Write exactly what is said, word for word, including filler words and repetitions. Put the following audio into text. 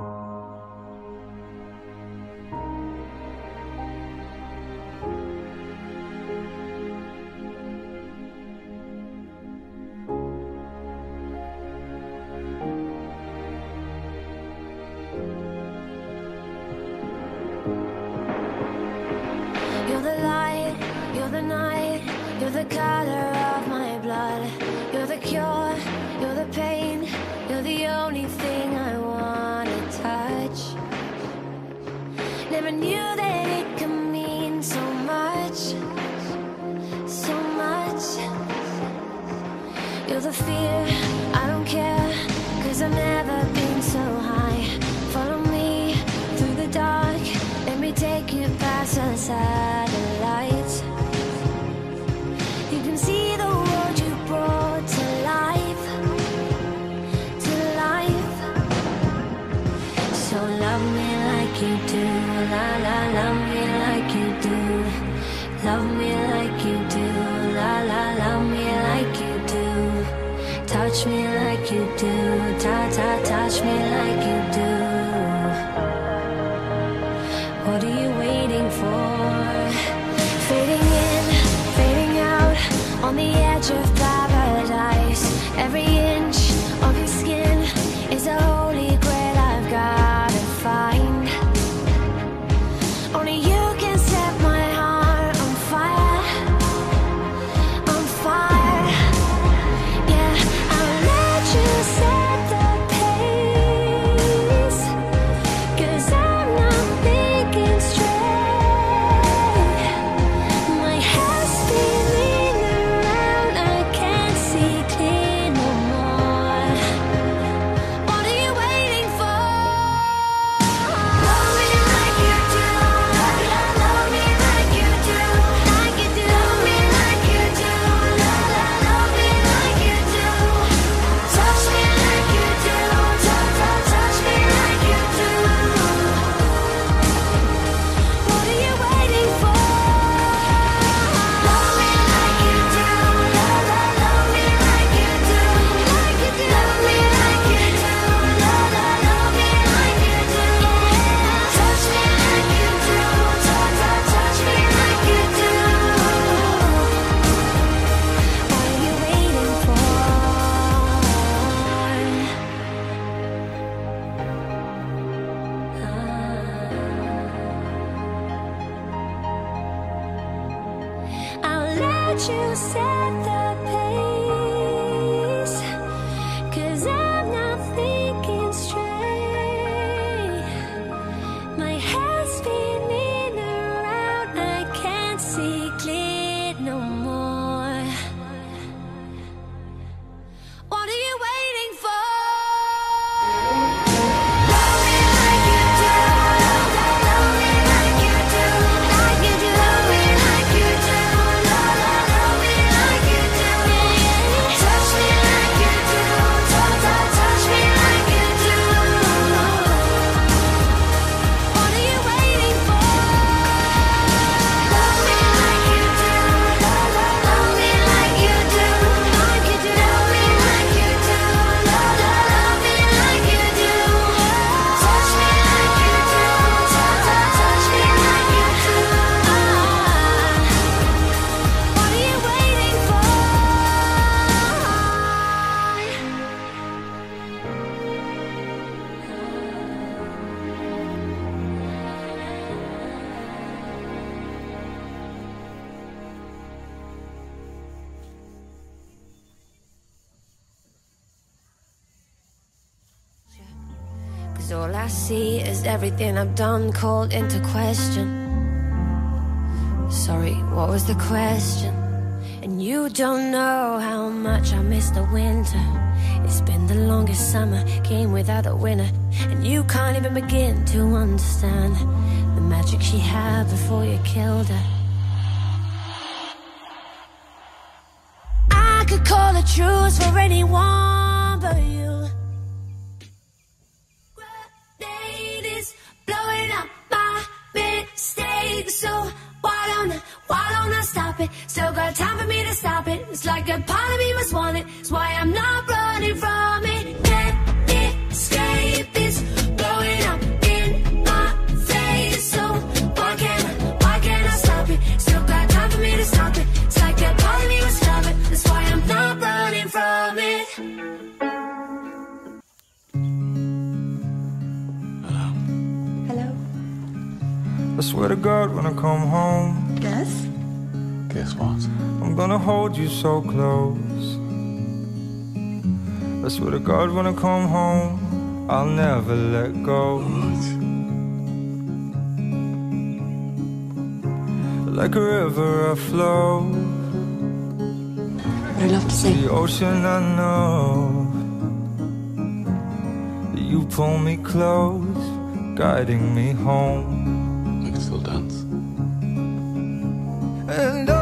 All I see is everything I've done called into question. Sorry, what was the question? And you don't know how much I miss the winter. It's been the longest summer, came without a winter. And you can't even begin to understand the magic she had before you killed her. I could call a truce for anyone but you. Blowing up my mistakes, so why don't I, why don't I stop it? Still got time for me to stop it. It's like a part of me must want it. It's why I'm not running from it. Can't escape this blowing swear to God when I come home. Guess? Guess what? I'm gonna hold you so close. I swear to God when I come home, I'll never let go. Like a river I flow. What I love to sing. The ocean I know. You pull me close, guiding me home. I can still dance. And I